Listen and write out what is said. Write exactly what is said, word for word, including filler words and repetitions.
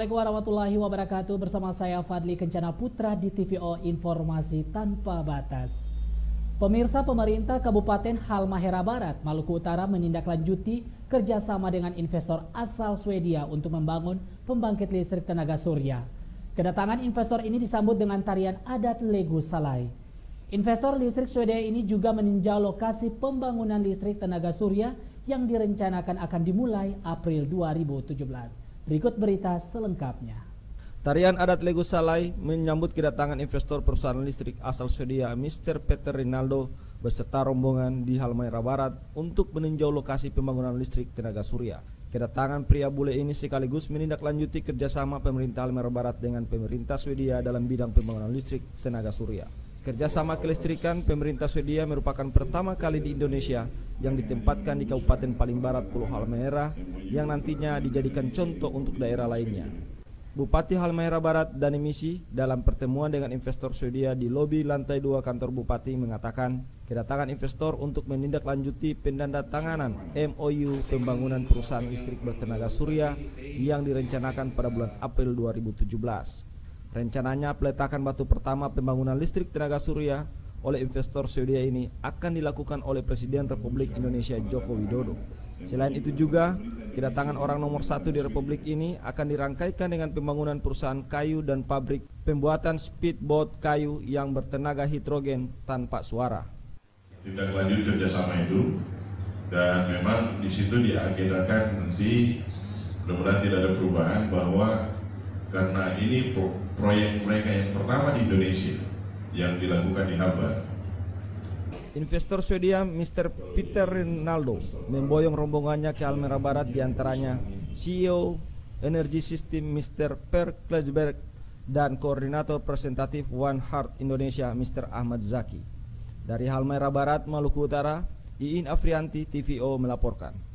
Assalamualaikum warahmatullahi wabarakatuh. Bersama saya Fadli Kencana Putra di T V O Informasi Tanpa Batas. Pemirsa, pemerintah Kabupaten Halmahera Barat, Maluku Utara menindaklanjuti kerjasama dengan investor asal Swedia untuk membangun pembangkit listrik tenaga surya. Kedatangan investor ini disambut dengan tarian adat Legu Salai. Investor listrik Swedia ini juga meninjau lokasi pembangunan listrik tenaga surya yang direncanakan akan dimulai April dua ribu tujuh belas. Berikut berita selengkapnya. Tarian adat Legu Salai menyambut kedatangan investor perusahaan listrik asal Swedia mister Peter Rinaldo beserta rombongan di Halmahera Barat untuk meninjau lokasi pembangunan listrik tenaga surya. Kedatangan pria bule ini sekaligus menindaklanjuti kerjasama pemerintah Halmahera Barat dengan pemerintah Swedia dalam bidang pembangunan listrik tenaga surya. Kerjasama kelistrikan pemerintah Swedia merupakan pertama kali di Indonesia yang ditempatkan di Kabupaten paling barat Pulau Halmahera yang nantinya dijadikan contoh untuk daerah lainnya. Bupati Halmahera Barat Dani Misi dalam pertemuan dengan investor Swedia di lobi lantai dua kantor Bupati mengatakan kedatangan investor untuk menindaklanjuti pendandatanganan M O U pembangunan perusahaan listrik bertenaga surya yang direncanakan pada bulan April dua ribu tujuh belas. Rencananya peletakan batu pertama pembangunan listrik tenaga surya oleh investor Swedia ini akan dilakukan oleh Presiden Republik Indonesia Joko Widodo. Selain itu juga, kedatangan orang nomor satu di Republik ini akan dirangkaikan dengan pembangunan perusahaan kayu dan pabrik pembuatan speedboat kayu yang bertenaga hidrogen tanpa suara. Tindak lanjut kerjasama itu, dan memang di situ diagendakan nanti mudah-mudahan tidak ada perubahan bahwa karena ini proyek mereka yang pertama di Indonesia yang dilakukan di Halbar. Investor Swedia mister Peter Rinaldo memboyong rombongannya ke Halmahera Barat, diantaranya C E O Energy System mister Per Klesberg dan Koordinator Presentatif One Heart Indonesia mister Ahmad Zaki. Dari Halmahera Barat, Maluku Utara, Iin Afrianti, T V O melaporkan.